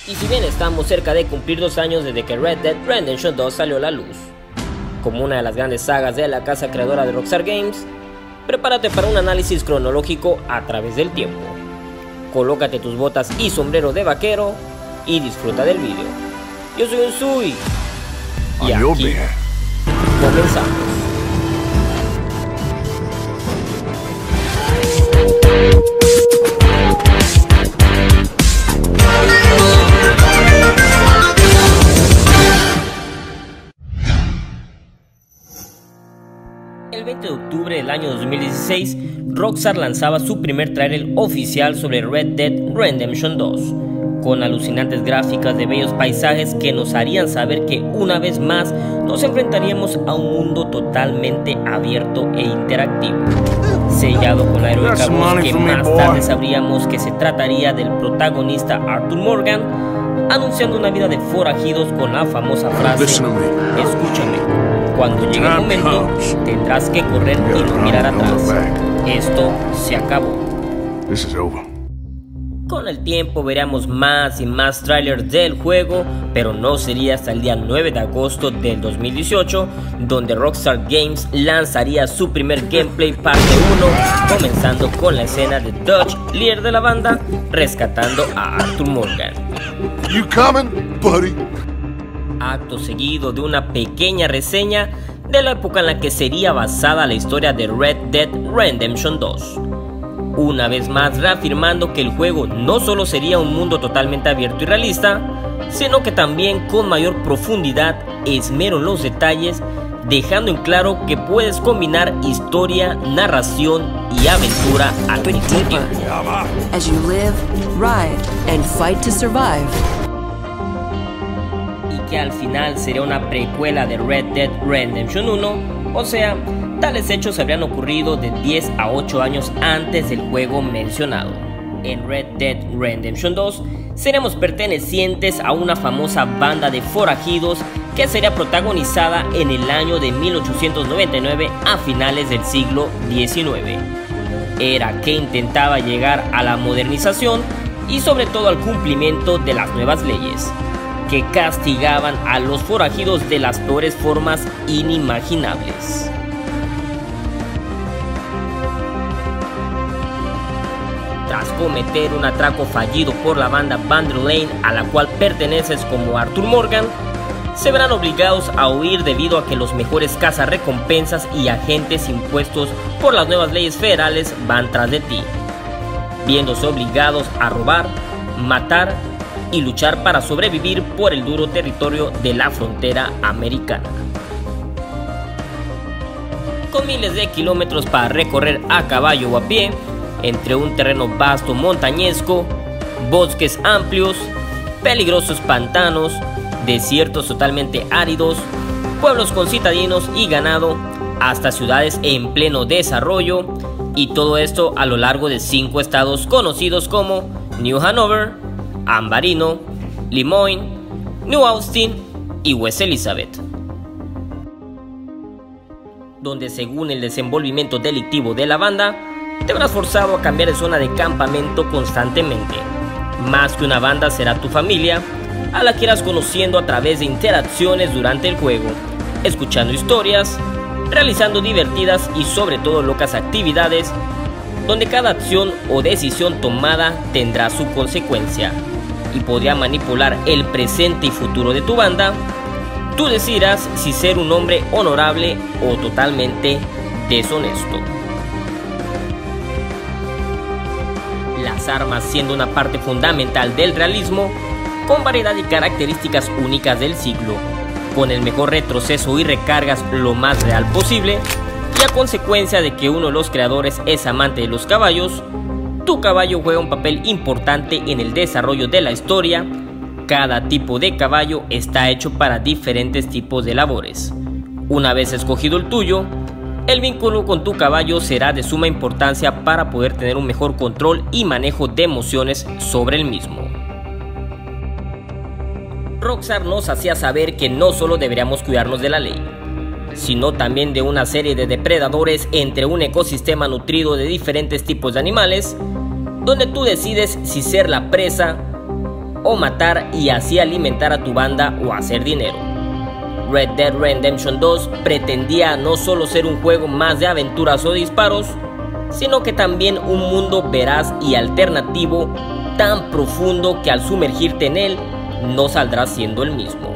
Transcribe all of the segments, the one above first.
Y si bien estamos cerca de cumplir 2 años desde que Red Dead Redemption 2 salió a la luz, como una de las grandes sagas de la casa creadora de Rockstar Games, prepárate para un análisis cronológico a través del tiempo. Colócate tus botas y sombrero de vaquero y disfruta del vídeo. Yo soy Unsui y aquí comenzamos. El 20 de octubre del año 2016, Rockstar lanzaba su primer tráiler oficial sobre Red Dead Redemption 2, con alucinantes gráficas de bellos paisajes que nos harían saber que una vez más nos enfrentaríamos a un mundo totalmente abierto e interactivo, sellado con la heroica voz que más tarde sabríamos que se trataría del protagonista Arthur Morgan, anunciando una vida de forajidos con la famosa frase: escúchame. Cuando llegue el momento, tendrás que correr y no mirar atrás. Esto se acabó. Con el tiempo veremos más y más trailers del juego, pero no sería hasta el día 9 de agosto del 2018, donde Rockstar Games lanzaría su primer gameplay parte 1, comenzando con la escena de Dutch, líder de la banda, rescatando a Arthur Morgan. You coming, buddy? Acto seguido de una pequeña reseña de la época en la que sería basada la historia de Red Dead Redemption 2. Una vez más reafirmando que el juego no solo sería un mundo totalmente abierto y realista, sino que también con mayor profundidad, esmero en los detalles, dejando en claro que puedes combinar historia, narración y aventura al mismo tiempo. As you live, ride, and fight to survive. Que al final sería una precuela de Red Dead Redemption 1, o sea, tales hechos habrían ocurrido de 10 a 8 años antes del juego mencionado. En Red Dead Redemption 2 seremos pertenecientes a una famosa banda de forajidos que sería protagonizada en el año de 1899 a finales del siglo XIX. Era que intentaba llegar a la modernización y sobre todo al cumplimiento de las nuevas leyes, que castigaban a los forajidos de las peores formas inimaginables. Tras cometer un atraco fallido por la banda Vanderlane, a la cual perteneces como Arthur Morgan, se verán obligados a huir debido a que los mejores cazarrecompensas y agentes impuestos por las nuevas leyes federales van tras de ti, viéndose obligados a robar, matar y luchar para sobrevivir por el duro territorio de la frontera americana. Con miles de kilómetros para recorrer a caballo o a pie, entre un terreno vasto montañesco, bosques amplios, peligrosos pantanos, desiertos totalmente áridos, pueblos con citadinos y ganado, hasta ciudades en pleno desarrollo, y todo esto a lo largo de 5 estados conocidos como New Hanover, Ambarino, Lemoyne, New Austin y West Elizabeth, donde según el desenvolvimiento delictivo de la banda, te verás forzado a cambiar de zona de campamento constantemente. Más que una banda será tu familia, a la que irás conociendo a través de interacciones durante el juego, escuchando historias, realizando divertidas y sobre todo locas actividades, donde cada acción o decisión tomada tendrá su consecuencia y podría manipular el presente y futuro de tu banda. Tú decidirás si ser un hombre honorable o totalmente deshonesto. Las armas siendo una parte fundamental del realismo, con variedad y características únicas del siglo, con el mejor retroceso y recargas lo más real posible, y a consecuencia de que uno de los creadores es amante de los caballos, tu caballo juega un papel importante en el desarrollo de la historia. Cada tipo de caballo está hecho para diferentes tipos de labores. Una vez escogido el tuyo, el vínculo con tu caballo será de suma importancia para poder tener un mejor control y manejo de emociones sobre el mismo. Rockstar nos hacía saber que no solo deberíamos cuidarnos de la ley, sino también de una serie de depredadores entre un ecosistema nutrido de diferentes tipos de animales, donde tú decides si ser la presa o matar y así alimentar a tu banda o hacer dinero. Red Dead Redemption 2 pretendía no solo ser un juego más de aventuras o disparos, sino que también un mundo veraz y alternativo tan profundo que al sumergirte en él no saldrás siendo el mismo.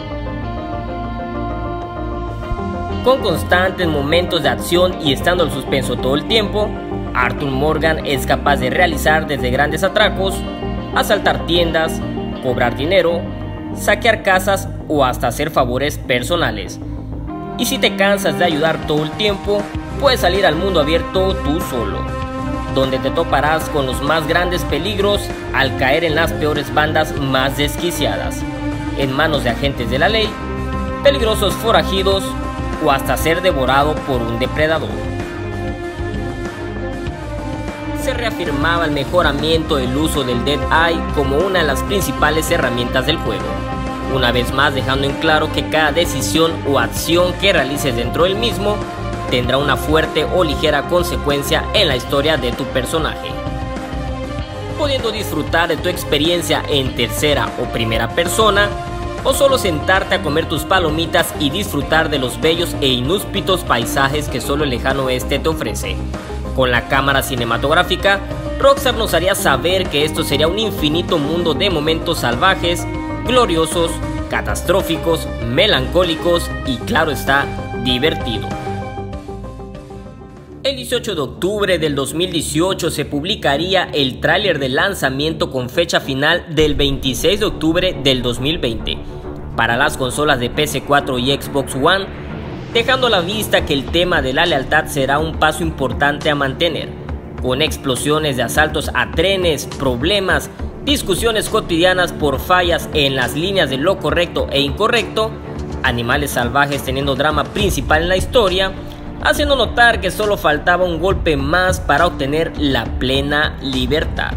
Con constantes momentos de acción y estando al suspenso todo el tiempo, Arthur Morgan es capaz de realizar desde grandes atracos, asaltar tiendas, cobrar dinero, saquear casas o hasta hacer favores personales. Y si te cansas de ayudar todo el tiempo, puedes salir al mundo abierto tú solo, donde te toparás con los más grandes peligros al caer en las peores bandas más desquiciadas, en manos de agentes de la ley, peligrosos forajidos o hasta ser devorado por un depredador. Se reafirmaba el mejoramiento del uso del Dead Eye como una de las principales herramientas del juego, una vez más dejando en claro que cada decisión o acción que realices dentro del mismo tendrá una fuerte o ligera consecuencia en la historia de tu personaje. Pudiendo disfrutar de tu experiencia en tercera o primera persona, o solo sentarte a comer tus palomitas y disfrutar de los bellos e inhóspitos paisajes que solo el lejano oeste te ofrece. Con la cámara cinematográfica, Rockstar nos haría saber que esto sería un infinito mundo de momentos salvajes, gloriosos, catastróficos, melancólicos y claro está, divertido. El 18 de octubre del 2018 se publicaría el tráiler de lanzamiento con fecha final del 26 de octubre del 2020 para las consolas de PS4 y Xbox One, dejando a la vista que el tema de la lealtad será un paso importante a mantener, con explosiones de asaltos a trenes, problemas, discusiones cotidianas por fallas en las líneas de lo correcto e incorrecto, animales salvajes teniendo drama principal en la historia, haciendo notar que solo faltaba un golpe más para obtener la plena libertad.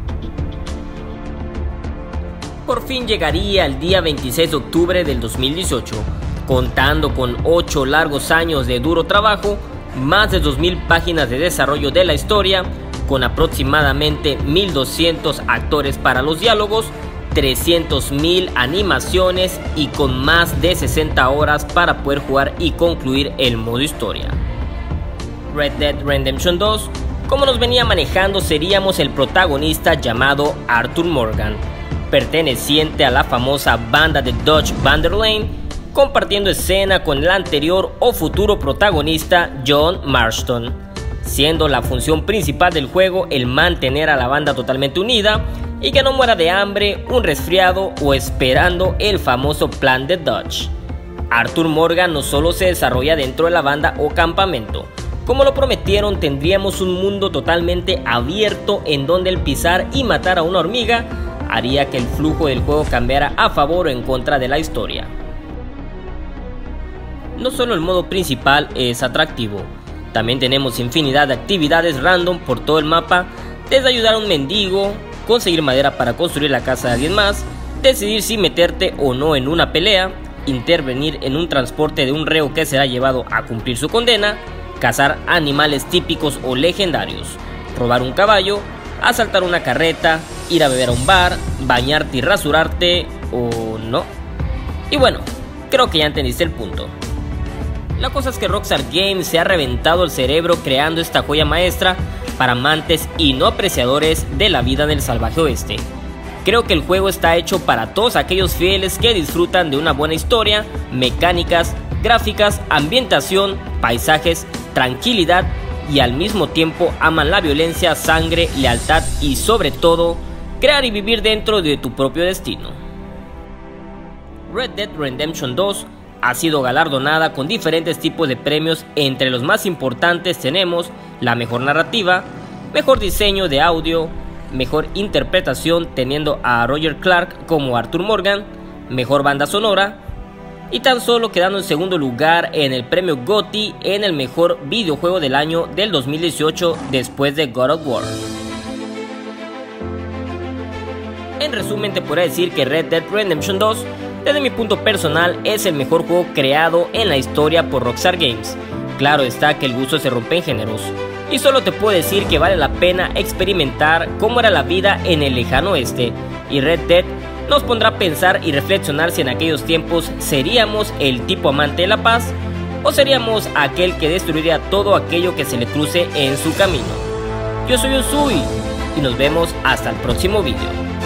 Por fin llegaría el día 26 de octubre del 2018, contando con 8 largos años de duro trabajo, más de 2000 páginas de desarrollo de la historia, con aproximadamente 1200 actores para los diálogos, 300.000 animaciones y con más de 60 horas para poder jugar y concluir el modo historia. Red Dead Redemption 2, como nos venía manejando, seríamos el protagonista llamado Arthur Morgan, perteneciente a la famosa banda de Dutch Van der Lane, compartiendo escena con el anterior o futuro protagonista John Marston, siendo la función principal del juego el mantener a la banda totalmente unida y que no muera de hambre, un resfriado o esperando el famoso plan de Dutch. Arthur Morgan no solo se desarrolla dentro de la banda o campamento, como lo prometieron tendríamos un mundo totalmente abierto en donde el pisar y matar a una hormiga haría que el flujo del juego cambiara a favor o en contra de la historia. No solo el modo principal es atractivo, también tenemos infinidad de actividades random por todo el mapa, desde ayudar a un mendigo, conseguir madera para construir la casa de alguien más, decidir si meterte o no en una pelea, intervenir en un transporte de un reo que será llevado a cumplir su condena, cazar animales típicos o legendarios, robar un caballo, asaltar una carreta, ir a beber a un bar, bañarte y rasurarte o no. Y bueno, creo que ya entendiste el punto. La cosa es que Rockstar Games se ha reventado el cerebro creando esta joya maestra para amantes y no apreciadores de la vida del salvaje oeste. Creo que el juego está hecho para todos aquellos fieles que disfrutan de una buena historia, mecánicas, gráficas, ambientación, paisajes, tranquilidad y al mismo tiempo aman la violencia, sangre, lealtad y sobre todo, crear y vivir dentro de tu propio destino. Red Dead Redemption 2 ha sido galardonada con diferentes tipos de premios. Entre los más importantes tenemos la mejor narrativa, mejor diseño de audio, mejor interpretación teniendo a Roger Clark como Arthur Morgan, mejor banda sonora y tan solo quedando en segundo lugar en el premio GOTY en el mejor videojuego del año del 2018 después de God of War. En resumen te podría decir que Red Dead Redemption 2 desde mi punto personal es el mejor juego creado en la historia por Rockstar Games. Claro está que el gusto se rompe en géneros y solo te puedo decir que vale la pena experimentar cómo era la vida en el lejano oeste, y Red Dead nos pondrá a pensar y reflexionar si en aquellos tiempos seríamos el tipo amante de la paz o seríamos aquel que destruiría todo aquello que se le cruce en su camino. Yo soy Usui y nos vemos hasta el próximo video.